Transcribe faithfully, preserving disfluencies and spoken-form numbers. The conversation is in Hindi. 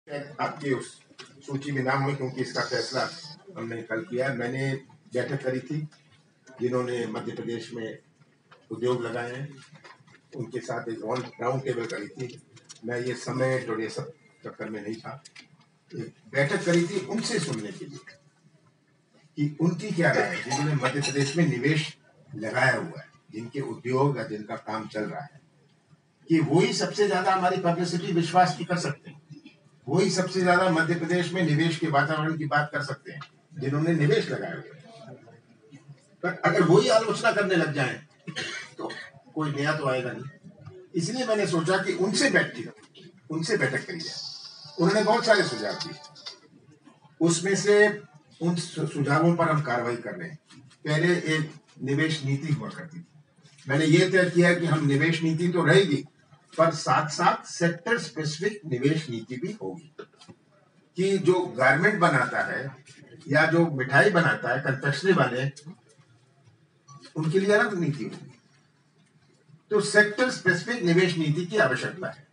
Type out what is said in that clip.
आपकी उस सूची में नाम है क्योंकि इसका फैसला हमने कल किया। मैंने बैठक करी थी, जिन्होंने मध्य प्रदेश में उद्योग लगाए हैं उनके साथ एक राउंड टेबल करी थी। मैं ये समय और ये सब चक्कर में नहीं था, एक बैठक करी थी उनसे सुनने के लिए कि उनकी क्या राय है, जिन्होंने मध्य प्रदेश में निवेश लगाया हुआ है, जिनके उद्योग या जिनका काम चल रहा है, कि वही सबसे ज्यादा हमारी पब्लिसिटी विश्वास की कर सकते हैं, वही सबसे ज्यादा मध्य प्रदेश में निवेश के वातावरण की बात कर सकते हैं जिन्होंने निवेश लगाया हुआ है। पर अगर वही आलोचना करने लग जाए तो कोई नया तो आएगा नहीं। इसलिए मैंने सोचा कि उनसे बैठी उनसे बैठक करी जाए। उन्होंने बहुत सारे सुझाव दिए, उसमें से उन सुझावों पर हम कार्रवाई कर रहे हैं। पहले एक निवेश नीति हुआ करती थी, मैंने ये तय किया कि हम निवेश नीति तो रहेगी पर साथ साथ सेक्टर स्पेसिफिक निवेश नीति भी होगी, कि जो गारमेंट बनाता है या जो मिठाई बनाता है, कन्फेक्शनरी वाले, उनके लिए अलग नीति होगी। तो सेक्टर स्पेसिफिक निवेश नीति की आवश्यकता है।